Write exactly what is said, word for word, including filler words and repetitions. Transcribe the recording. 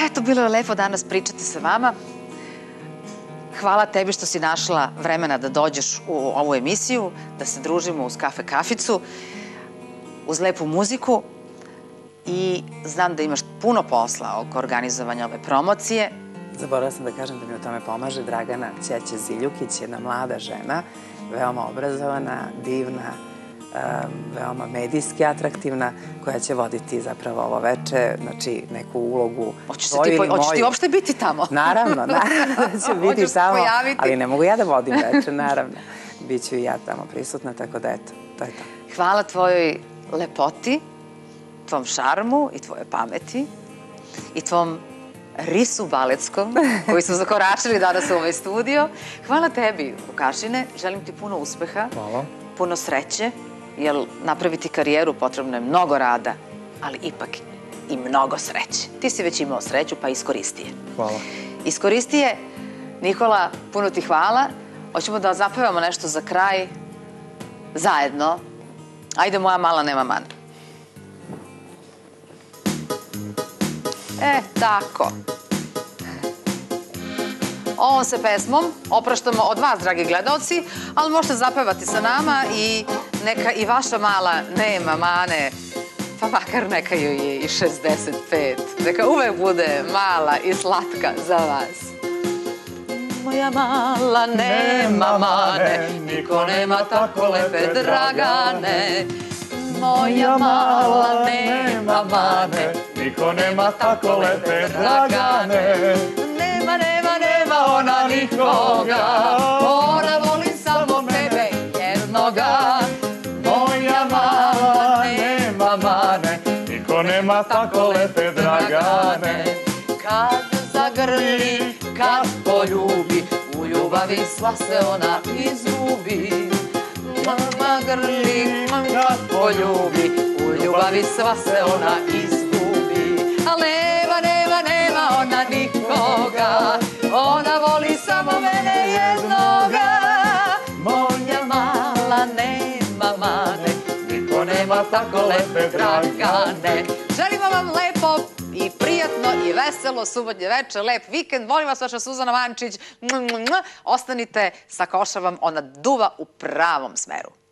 Eto, bilo je lepo danas pričati sa vama. Hvala tebi što si našla vremena da dođeš u ovu emisiju, da se družimo uz kafe kaficu, uz lepu muziku i znam da imaš puno posla oko organizovanja ove promocije. Zaboravila sam da kažem da mi u tome pomaže Dragana Ćeće Ziljukić, jedna mlada žena, veoma obrazovana, divna, veoma medijski atraktivna, koja će voditi zapravo ovo veče, znači neku ulogu svoju ili moju. Hoćeš ti uopšte biti tamo? Naravno, naravno da ću biti tamo, ali ne mogu ja da vodim veče, naravno. Biću i ja tamo prisutna, tako da eto, to je to. Hvala tvojoj lepoti, tvom šarmu i tvojoj pameti i tvom risu baletskom koji smo zakoračili danas u ovaj studio. Hvala tebi, Vukašine, želim ti puno uspeha, puno sreće, jer napraviti karijeru potrebno je mnogo rada, ali ipak i mnogo sreće. Ti si već imao sreću, pa iskoristi je. Hvala. Iskoristi je. Nikola, puno ti hvala. Hoćemo da zapevamo nešto za kraj zajedno. Ajde, moja mala nema mane. E, tako. Ovom se pesmom opraštamo od vas, dragi gledalci, ali možete zapevati sa nama i neka i vaša mala nema mane, pa makar neka joj je i šezdeset pet. Neka uvek bude mala i slatka za vas. Moja mala nema mane, niko nema tako lepe Dragane. Moja mala nema mane, niko nema tako lepe Dragane. Nema, nema, nema ona nikoga, ona voli samo tebe jednoga. Moja mala nema mane, niko nema tako lepe Dragane. Kad zagrli, kad poljubi, u ljubavi sva se ona izgubi. Mama grli, kad poljubi, u ljubavi sva se ona izgubi. Al nema, nema, nema ona nikoga, ona voli samo mene jednoga. Moja mala nema mane, niko nema tako lepe Dragane. Želimo vam lepo i prijatno i veselo subotnje veče, lep vikend. Volim vas, vaša Suzana Vančić. Ostanite, sa koša vam ona duva u pravom smeru.